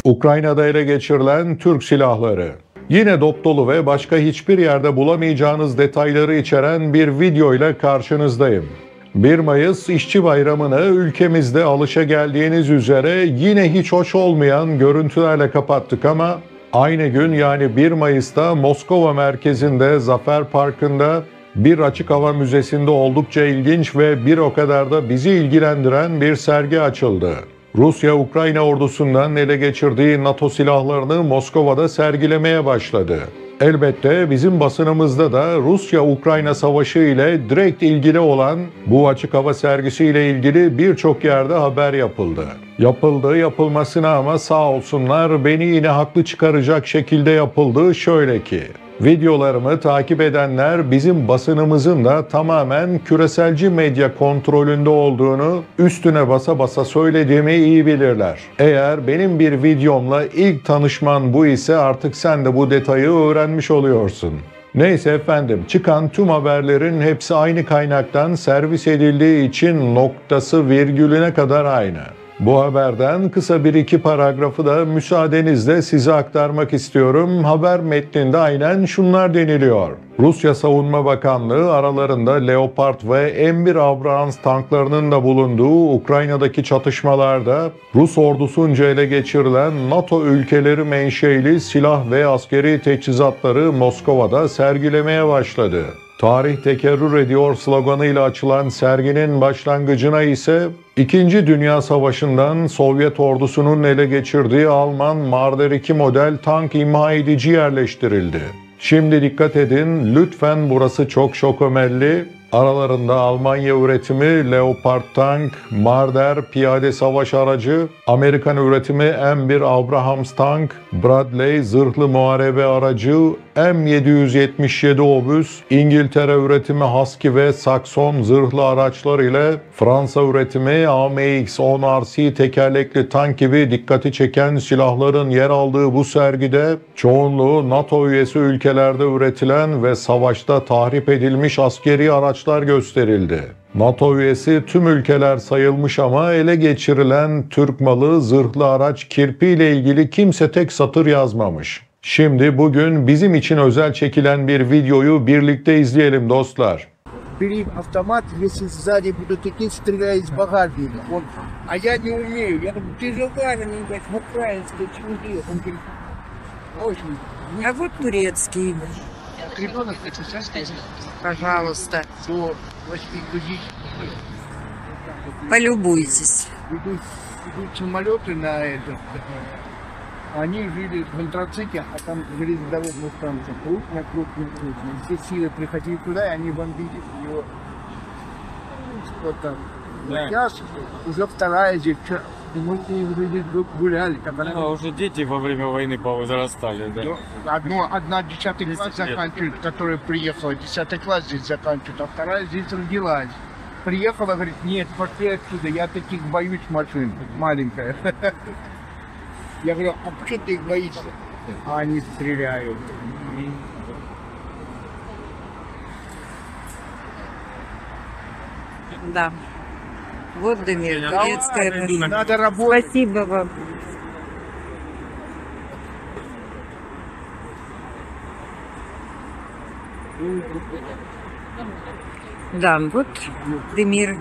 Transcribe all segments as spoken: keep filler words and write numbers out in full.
Ukrayna'da ele geçirilen Türk silahları. Yine dop dolu ve başka hiçbir yerde bulamayacağınız detayları içeren bir video ile karşınızdayım. bir Mayıs İşçi Bayramı'nı ülkemizde alışageldiğiniz üzere yine hiç hoş olmayan görüntülerle kapattık ama aynı gün yani bir Mayıs'ta Moskova merkezinde Zafer Parkı'nda bir açık hava müzesinde oldukça ilginç ve bir o kadar da bizi ilgilendiren bir sergi açıldı. Rusya, Ukrayna ordusundan ele geçirdiği NATO silahlarını Moskova'da sergilemeye başladı. Elbette bizim basınımızda da Rusya-Ukrayna savaşı ile direkt ilgili olan bu açık hava sergisiyle ilgili birçok yerde haber yapıldı. Yapıldı yapılmasına ama sağ olsunlar beni yine haklı çıkaracak şekilde yapıldı şöyle ki. Videolarımı takip edenler bizim basınımızın da tamamen küreselci medya kontrolünde olduğunu üstüne basa basa söylediğimi iyi bilirler. Eğer benim bir videomla ilk tanışman bu ise artık sen de bu detayı öğrenmiş oluyorsun. Neyse efendim, çıkan tüm haberlerin hepsi aynı kaynaktan servis edildiği için noktası virgülüne kadar aynı. Bu haberden kısa bir iki paragrafı da müsaadenizle size aktarmak istiyorum. Haber metninde aynen şunlar deniliyor. Rusya Savunma Bakanlığı aralarında Leopard ve M bir Abrams tanklarının da bulunduğu Ukrayna'daki çatışmalarda Rus ordusunca ele geçirilen NATO ülkeleri menşeili silah ve askeri teçhizatları Moskova'da sergilemeye başladı. Tarih tekerrür ediyor sloganıyla açılan serginin başlangıcına ise İkinci Dünya Savaşı'ndan Sovyet ordusunun ele geçirdiği Alman Marder iki model tank imha edici yerleştirildi. Şimdi dikkat edin, lütfen burası çok şokomelli. Aralarında Almanya üretimi Leopard tank, Marder piyade savaş aracı, Amerikan üretimi M bir Abrams tank, Bradley zırhlı muharebe aracı, M yedi yüz yetmiş yedi obüs, İngiltere üretimi Husky ve Saxon zırhlı araçlar ile Fransa üretimi A M X on R C tekerlekli tank gibi dikkati çeken silahların yer aldığı bu sergide çoğunluğu NATO üyesi ülkelerde üretilen ve savaşta tahrip edilmiş askeri araçlar gösterildi. NATO üyesi tüm ülkeler sayılmış ama ele geçirilen Türk malı zırhlı araç kirpi ile ilgili kimse tek satır yazmamış. Şimdi bugün bizim için özel çekilen bir videoyu birlikte izleyelim dostlar. Бери автомат, если сзади будут идти, стреляй из багажника. Он, а я не умею. Я говорю, ты же раненый, блядь, в украинской чуде. Он говорит, очень. А вот турецкий. Ребенок хочет сесть, Пожалуйста, до восьми тысяч. полюбуйтесь. Идут, идут самолеты на это. Они жили в антраците, а там железнодорожная станция. Крупная, крупная, крупная. Все силы приходили туда, и они бомбили его. Вот так. Да. Сейчас уже вторая здесь. Мы с ней вроде гуляли. Как она... Ну, а уже дети во время войны повозрастали, да? Ну, Одно, одна десятый класс заканчивает, которая приехала, десятый класс здесь заканчивает, а вторая здесь родилась. Приехала, говорит, нет, пошли отсюда, я таких боюсь машин, маленькая. Я говорю, а почему ты их боишься? А они стреляют. Да. Вот Дамир, турецкая. Надо работать. Спасибо вам. Да, вот Демир.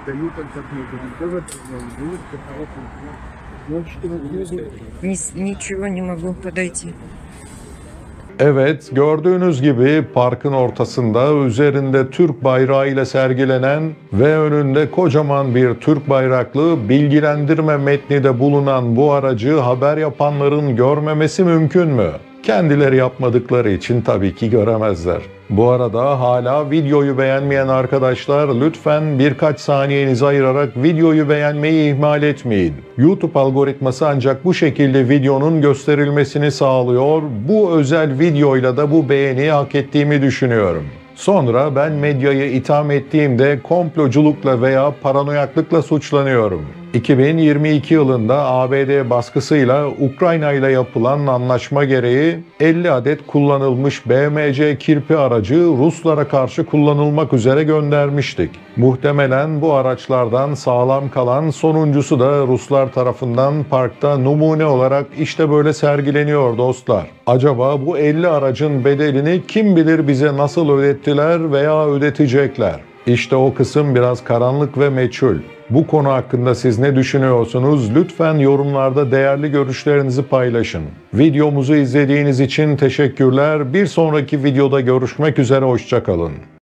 Ни- ничего не могу подойти. Evet, gördüğünüz gibi parkın ortasında üzerinde Türk bayrağı ile sergilenen ve önünde kocaman bir Türk bayraklı bilgilendirme metni de bulunan bu aracı haber yapanların görmemesi mümkün mü? Kendileri yapmadıkları için tabii ki göremezler. Bu arada hala videoyu beğenmeyen arkadaşlar lütfen birkaç saniyenizi ayırarak videoyu beğenmeyi ihmal etmeyin. YouTube algoritması ancak bu şekilde videonun gösterilmesini sağlıyor. Bu özel videoyla da bu beğeniyi hak ettiğimi düşünüyorum. Sonra ben medyayı itham ettiğimde komploculukla veya paranoyaklıkla suçlanıyorum. iki bin yirmi iki yılında A B D baskısıyla Ukrayna ile yapılan anlaşma gereği elli adet kullanılmış B M C kirpi aracı Ruslara karşı kullanılmak üzere göndermiştik. Muhtemelen bu araçlardan sağlam kalan sonuncusu da Ruslar tarafından parkta numune olarak işte böyle sergileniyor dostlar. Acaba bu elli aracın bedelini kim bilir bize nasıl ödettiler veya ödetecekler? İşte o kısım biraz karanlık ve meçhul. Bu konu hakkında siz ne düşünüyorsunuz? Lütfen yorumlarda değerli görüşlerinizi paylaşın. Videomuzu izlediğiniz için teşekkürler. Bir sonraki videoda görüşmek üzere, hoşça kalın.